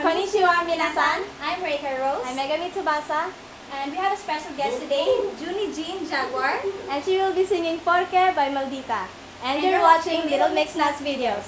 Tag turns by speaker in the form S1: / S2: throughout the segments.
S1: Konnichiwa, minasan.
S2: I'm Reika Rose.
S1: I'm Megami Tsubasa.
S2: And we have a special guest today, Junie Jean Jaguar.
S1: And she will be singing Porque by Maldita. And you're watching Little Mix Nuts videos.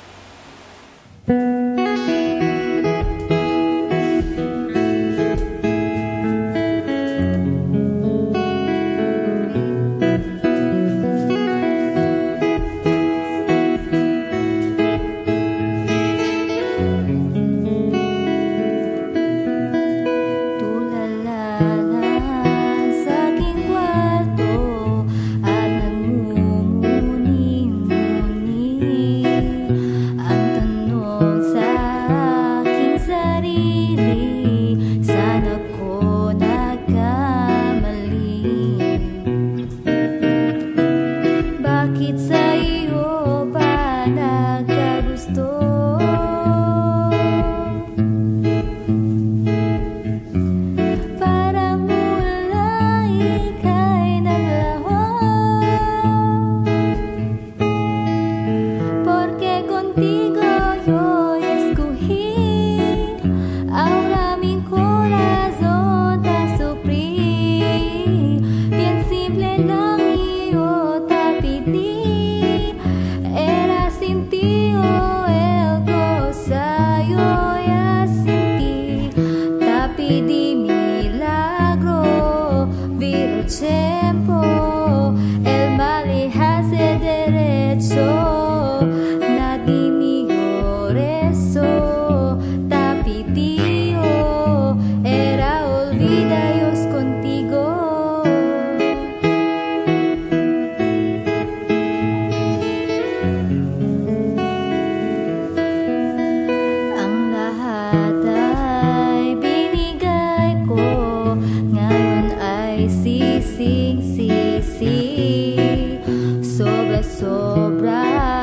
S3: Sobra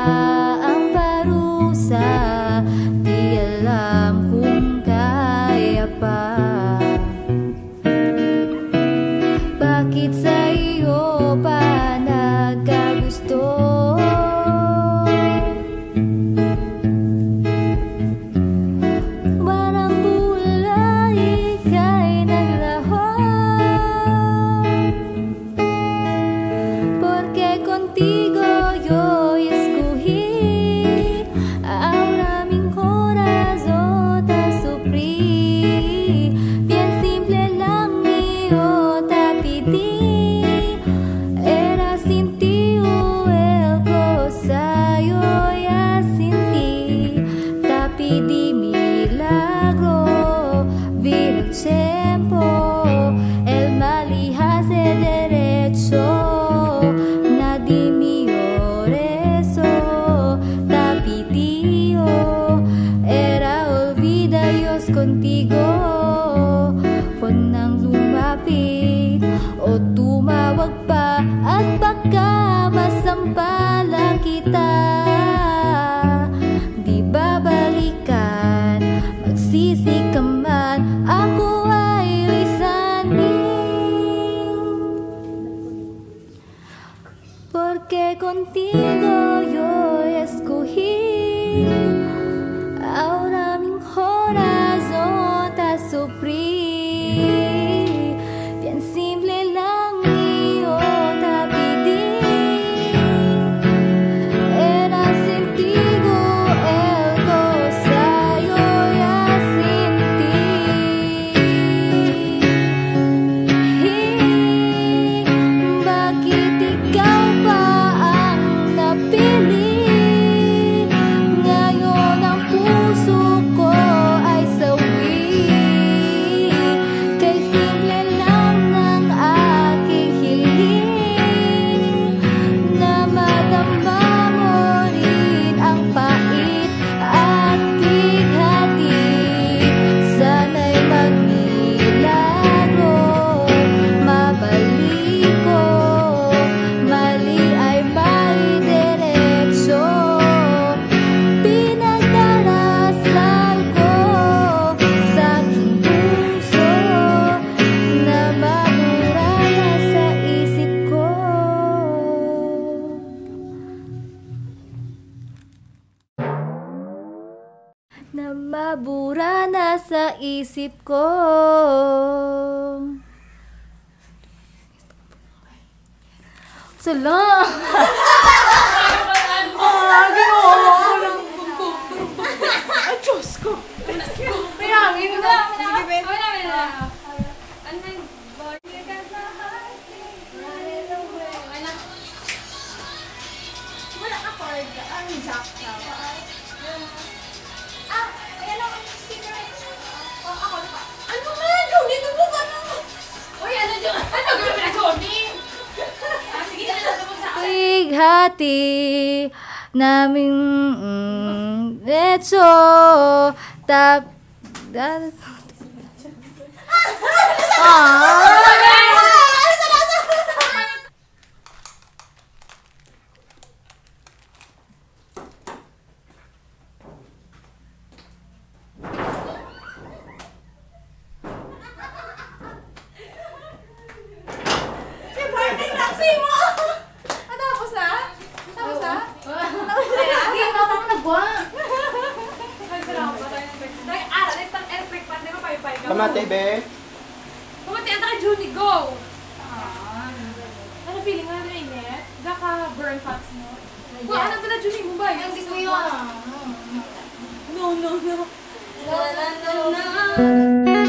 S3: ang parusa, di alam kung kaya pa. Bakit sa iyo pa nagkagusto? Parang bulay ika'y naglaho, porque contigo contigo. Huwag nang lumapit o tumawag pa, at baka masampalan kita. Di babalikan, magsisi ka man, ako ay lisanin. Porque contigo yo escogí ahora mi corazón. Nabura na sa isip ko. Sala!
S1: Ay, Diyos ko! May hangin na! Sige, Ben.
S2: Wala ka chord ka. Ang jack ka. Ah, ayan ako. Sticker. Oh, ako pa. Ano ba? Johnny, ito mo ba na? Uy, ano dyan? Ano gawin na, Johnny? Sige, nalasabog sa akin.
S3: Bighati naming lecho tap
S2: Birthday taxi mo! Tapos na? Tapos na?
S3: Hindi ako nagwa.
S4: Pamate, be.
S1: Pumati ang taka Junie, go! Ano feeling mo na init? Gaka burn fats mo? Wow, ano pala Junie mo ba?
S3: Hindi ko yun.
S1: No, no, no.
S2: La la la la.